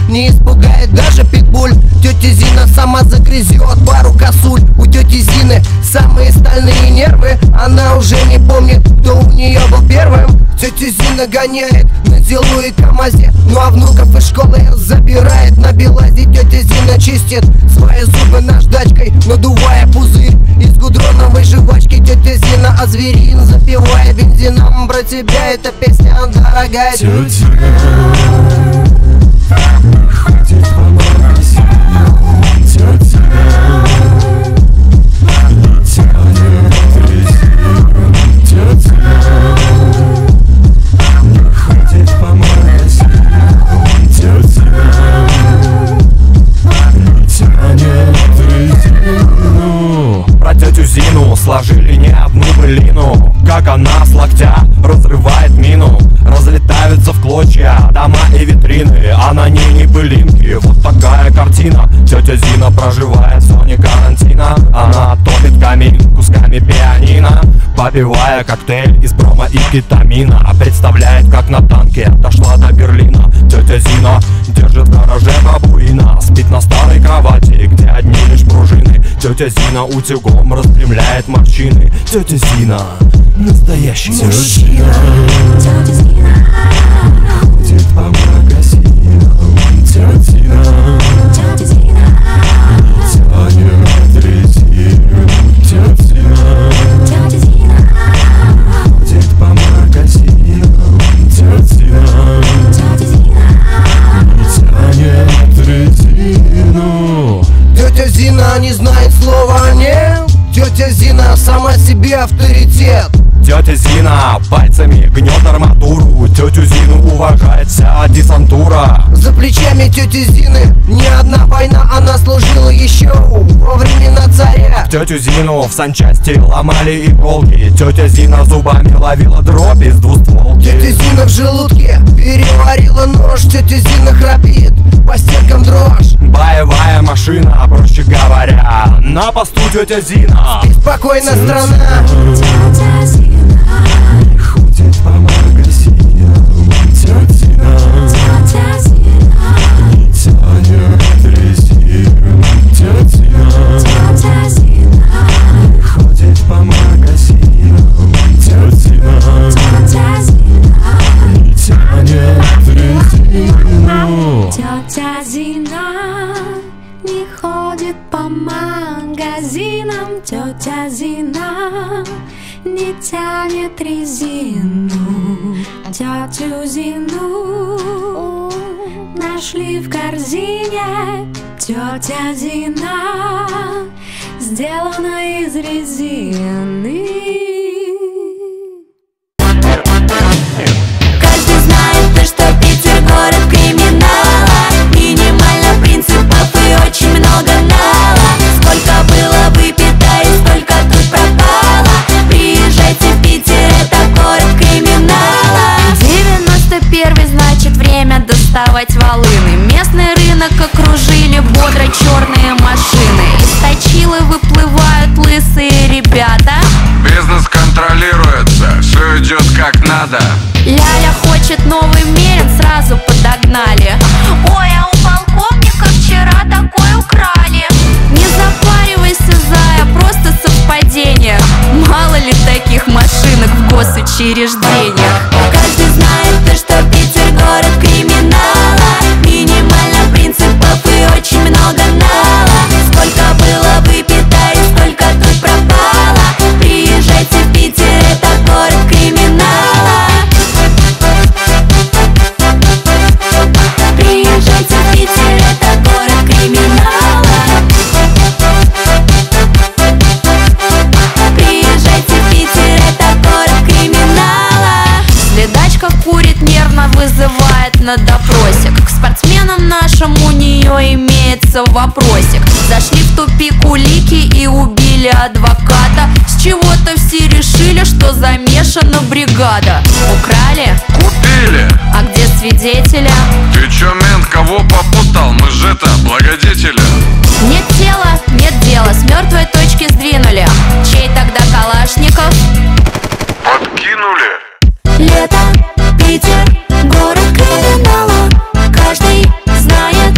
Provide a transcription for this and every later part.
не испугает даже питбуль. Тетя Зина сама загрызет пару косуль. У тети Зины самые стальные нервы, она уже не помнит, кто у нее был первым. Тетя Зина гоняет на Зилу и КамАЗе, ну а внуков из школы забирает на Белазе. Тетя Зина чистит свои зубы наждачкой, надувая пузырь из гудроновой жвачки. Тетя Зина озверин, запивая бензином. Про тебя эта песня, дорогая. Тетя Зина ходит по магазинам. Тетя Зина не тянет резину. Тетя Зина не ходит по магазинам. Тетя Зина не тянет резину. Про тетю Зину сложили не одну былину, как она с локтя разрывает мину. Разлетаются в клочья дома и витрины, а на ней не пылинки. Вот такая картина. Тетя Зина проживает в зоне карантина. Она топит камин кусками пианино, попивая коктейль из брома и кетамина. Представляет, как на танке дошла до Берлина. Тетя Зина держит в гараже бабуина, спит на старой кровати, где одни лишь пружины. Тетя Зина утюгом распрямляет морщины. Тетя Зина настоящий мужчина. Тетя Зина ходит по магазинам. Тетя Зина тянет резину. Тетя Зина ходит по магазинам. Тетя Зина тянет резину. Тетя Зина не знает слова «нет». Тетя Зина сама себе авторитет. Тетя Зина пальцами гнет арматуру. Тетю Зину уважает вся десантура. За плечами тети Зины не одна война, она служила еще во времена царя. Тетю Зину в санчасти ломали иголки. Тетя Зина зубами ловила дробь из двустволки. Тетя Зина в желудке переварила нож. Тетя Зина храпит, по стенкам дрожь. Боевая машина, проще говоря. На посту тетя Зина. Спокойно, страна. Тетя Зина Ходит по магазинам. Тетя Зина не тянет резину. Тетя Зина ходит по магазинам. Тетя Зина не тянет резину. Тетя Зина не ходит по магазинам. Тетя Зина не тянет резину. Тетю Зину нашли в корзине. Тетя Зина сделана из резины. Каждый знает, что Питер город криминала. Минимально принципов и очень много нала. Сколько было выпито и сколько тут пропало. Приезжайте в Питер, это город криминала. 91-й, значит время доставать волыны. Местный рынок окружили бодро черные машины. Из точилы выплывают лысые ребята. Бизнес контролируется, все идет как надо. Ляля хочет новый мерин, сразу подогнали. Ой, а у полковника вчера такой украли. Не запаривайся, зая, просто совпадение. Мало ли таких машинок в госучреждениях. Каждый знает, что Питер город криминала. Минимально принципов и очень много нала. Сколько было выпито и сколько тут пропало. Приезжайте в Питер, это город криминала. Приезжайте в Питер, это город криминала. Приезжайте в Питер, это город криминала. Следачка курит, нервно вызывает на допросик. К спортсменам нашим у нее имеется вопросик. Зашли в тупик улики и убили адвоката. С чего-то все решили, что замешана бригада. Украли? Купили. А где свидетеля? Ты чё, мент, кого попутал? Мы же это, благодетели. Нет тела, нет дела, с мертвой точки сдвинули. Чей тогда Калашников? Подкинули. Лето, Питер, город криминала. Каждый знает,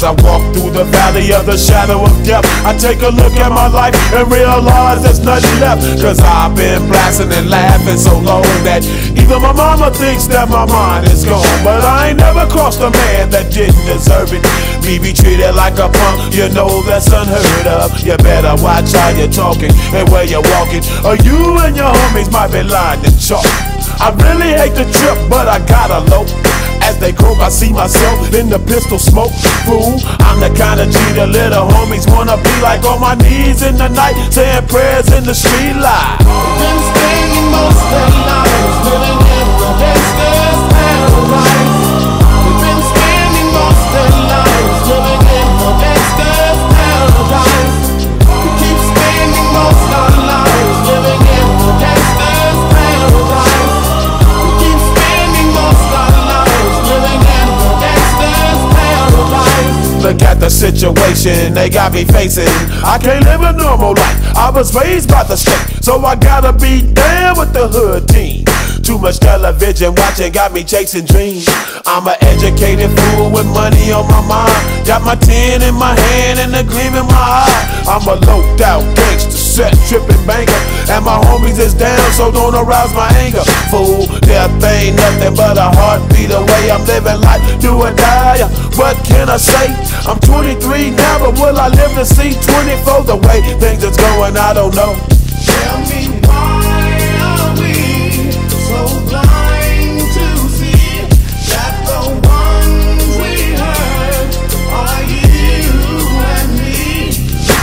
As I walk through the valley of the shadow of death, I take a look at my life and realize there's nothing left. Cause I've been blasting and laughing so long that even my mama thinks that my mind is gone. But I ain't never crossed a man that didn't deserve it. Me be treated like a punk, you know that's unheard of. You better watch how you're talking and where you're walking, or you and your homies might be lying in chalk. I really hate the trip, but I gotta low. As they croak, I see myself in the pistol smoke. Fool, I'm the kind of G the little homies wanna be like. On my knees in the night, saying prayers in the street light. Been spending most of their lives living in the gangster's paradise. We've been spending most of their lives living in the gangster's paradise. We keep spending most of our lives living in the gangster's paradise. We keep spending most of our lives living in the gangster's paradise. Look at the situation they got me facing. I can't live a normal life. I was raised by the state, so I gotta be down with the hood team. Too much television watching got me chasing dreams. I'm an educated fool with money on my mind. Got my 10 in my hand and a gleam in my eye. I'm a loped out gangster, set tripping banker, and my homies is down, so don't arouse my anger. Fool, death ain't nothing but a heartbeat away. I'm living life, do or die. What can I say? I'm 23 now, but will I live to see 24? The way things is going, I don't know. Tell me why are we so blind to see that the ones we hurt are you and me?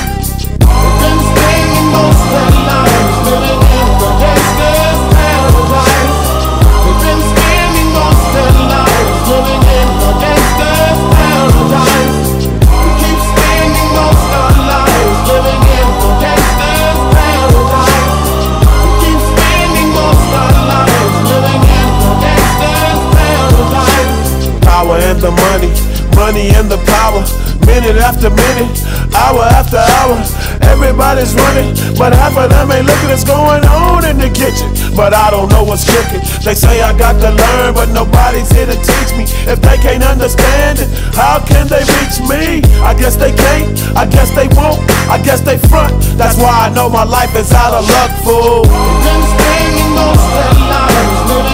We've been spending most of our lives living in the gangster's paradise. We've been spending most of our lives living in the gangster's paradise. We keep spending most of our lives living in the gangster's paradise. We keep spending most of our lives living in the gangster's paradise. Power and the money, money and the power. Minute after minute, hour after hour, everybody's running, but half of them ain't looking what's going on in the kitchen. But I don't know what's cooking. They say I got to learn, but nobody's here to teach me. If they can't understand it, how can they reach me? I guess they can't, I guess they won't, I guess they front. That's why I know my life is out of luck, fool. We've been spending most of our lives living